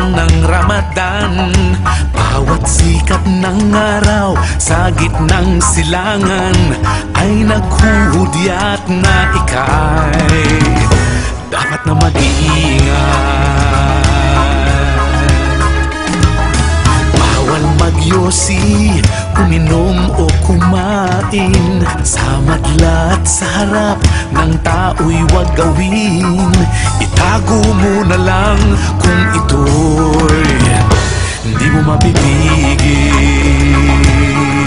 ng Ramadan. Bawat sikat ng araw sa gitnang silangan ay naghuhudyat na ika'y dapat na mag-iingat. Bawal magyosi, uminom o kumain sa madla at sa harap ng tao'y wag gawin. Itago mo na lang kung ito'y hindi mo mapipigil.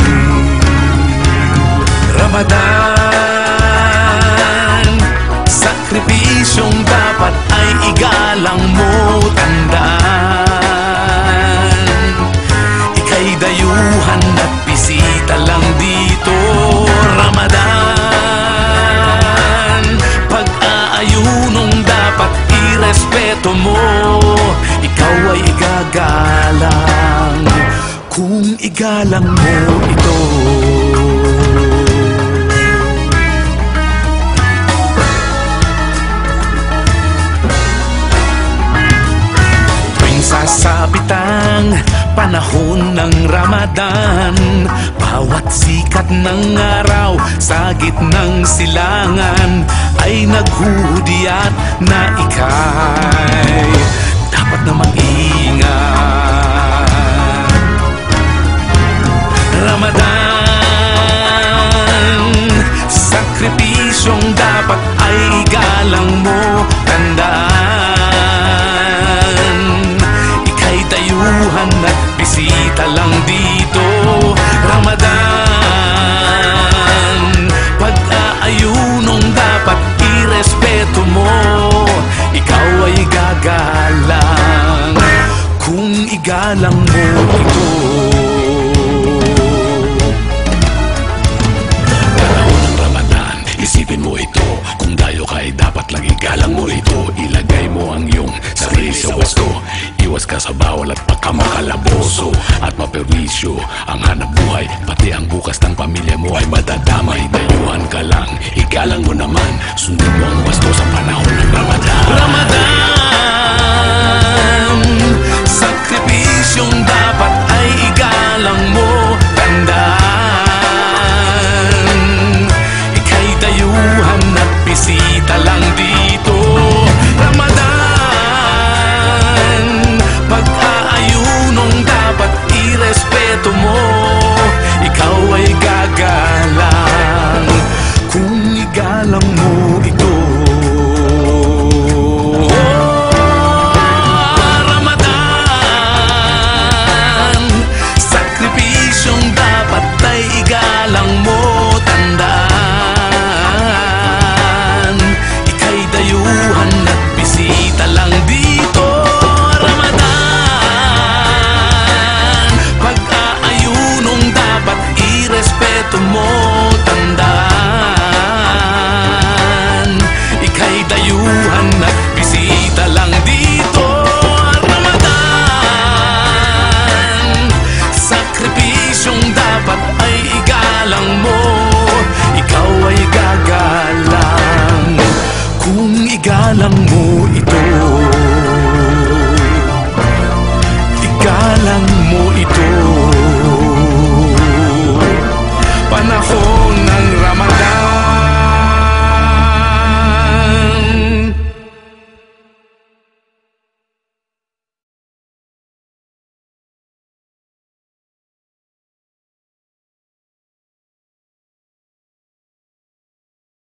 Ramadan, sakripisyong dapat ay igalang mo. Tandaan, ika'y dayuhan at bisita lang dito. Ramadan, pag-aayunong dapat irespeto mo. Ikaw ay igagalang kung igalang mo ito. Tuwing sasapit ang panahon ng Ramadan, bawat sikat ng araw sa gitnang silangan ay naghuhudyat na ika'y dapat na mag-ingat. Ramadan, sakripisyong dapat ay igalang mo. Tandaan, ika'y dayuhan at bisita lang dito. Ramadan, pag-aayunong dapat irespeto mo. Ikaw ay gagalang kung igalang mo ito. Panahon ng Ramadan, isipin mo ito. Kung dayo ka ay dapat lang igalang mo ito. Ilagay mo ang iyong sarili sa wasto. Iwas ka sa bawal at pagkamakalaboso at maperwisyo ang hanap buhay, pati ang bukas ng pamilya mo ay madadamay. Dayuhan ka lang, igalang mo naman. Sundin mo ang wasto sa panahon ng Ramadan. Ramadan, sakripisyong dapat ay igalang mo. Tandaan, ika'y dayuhan at bisita lang dito. Ramadan, pag-aayunong dapat irespeto mo. Ikaw ay